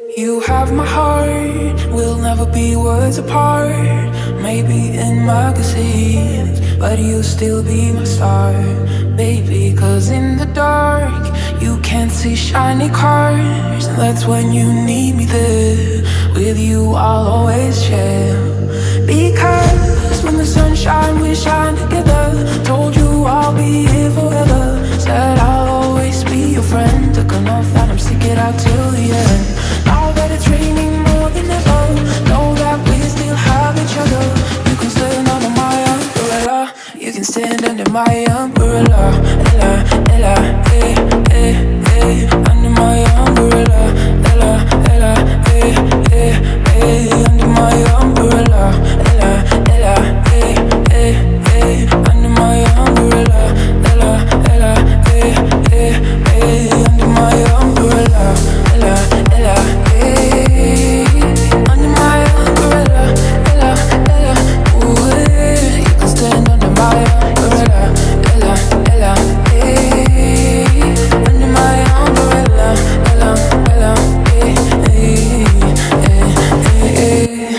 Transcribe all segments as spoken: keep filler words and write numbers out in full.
You have my heart, we'll never be words apart. Maybe in magazines, but you'll still be my star, baby. Cause in the dark, you can't see shiny cars, and that's when you need me there. With you I'll always share. Because when the sun shines, we shine together. Told you I'll be here forever. Said I'll always be your friend. Took an oath that I'm stick it out till the end. Now that it's raining more than ever, know that we still have each other. You can stand under my umbrella. You can stand under my umbrella. Ella, Ella, eh, eh, eh. Under my umbrella. Ella, Ella, eh, eh, eh. Under my umbrella. Ella, Ella, eh, eh, eh. Under my umbrella. Ella, Ella, eh, eh, eh. Under my umbrella. Ella, Ella, eh. Under my umbrella. Ella, Ella, ooh, eh. You can stand under my umbrella. Ella, Ella, eh. Under my umbrella. Ella, Ella, eh, eh, eh, eh.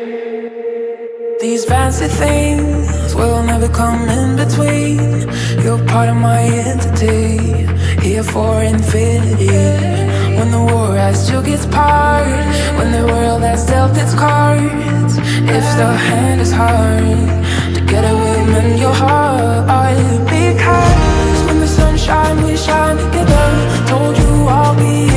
These fancy things will never come in between. You're part of my entity, here for infinity. When the war has took its part, when the world has dealt its cards, if the hand is hard, together we'll mend your heart. Because when the sun shines, we shine together. Told you I'll be